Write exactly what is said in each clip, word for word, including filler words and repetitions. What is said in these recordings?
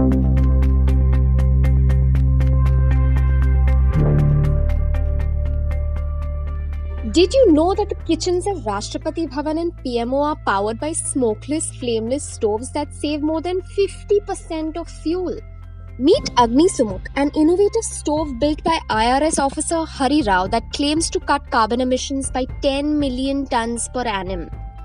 Did you know that the kitchens at Rashtrapati Bhavan and P M O are powered by smokeless, flameless stoves that save more than fifty percent of fuel? Meet Agni Sumukh, an innovative stove built by I R S officer Hari Rao that claims to cut carbon emissions by ten million tons per annum.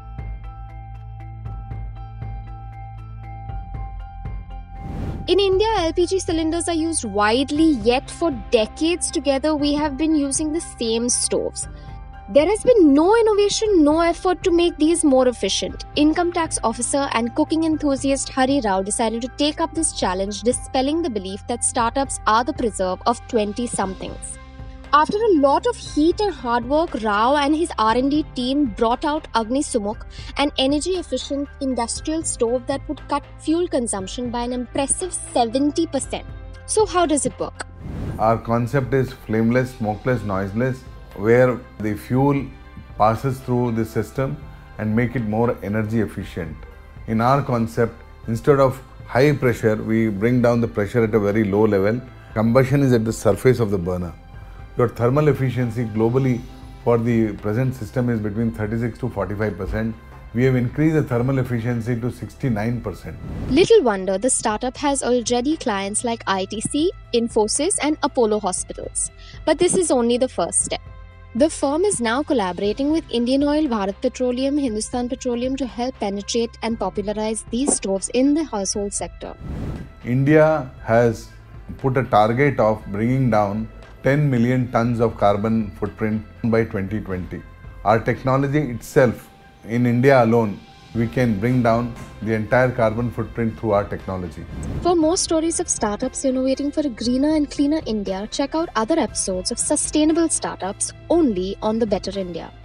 In India, L P G cylinders are used widely, yet for decades together we have been using the same stoves. There has been no innovation, no effort to make these more efficient. Income tax officer and cooking enthusiast Hari Rao decided to take up this challenge, dispelling the belief that startups are the preserve of twenty-somethings. After a lot of heat and hard work, Rao and his R and D team brought out Agni Sumukh, an energy-efficient industrial stove that would cut fuel consumption by an impressive seventy percent. So how does it work? Our concept is flameless, smokeless, noiseless, where the fuel passes through the system and make it more energy efficient. In our concept, instead of high pressure, we bring down the pressure at a very low level. Combustion is at the surface of the burner. Your thermal efficiency globally for the present system is between thirty-six to forty-five percent. We have increased the thermal efficiency to sixty-nine percent. Little wonder the startup has already clients like I T C, Infosys and Apollo Hospitals. But this is only the first step. The firm is now collaborating with Indian Oil, Bharat Petroleum, Hindustan Petroleum to help penetrate and popularize these stoves in the household sector. India has put a target of bringing down ten million tons of carbon footprint by twenty twenty. Our technology itself, in India alone, we can bring down the entire carbon footprint through our technology. For more stories of startups innovating for a greener and cleaner India, check out other episodes of Sustainable Startups only on The Better India.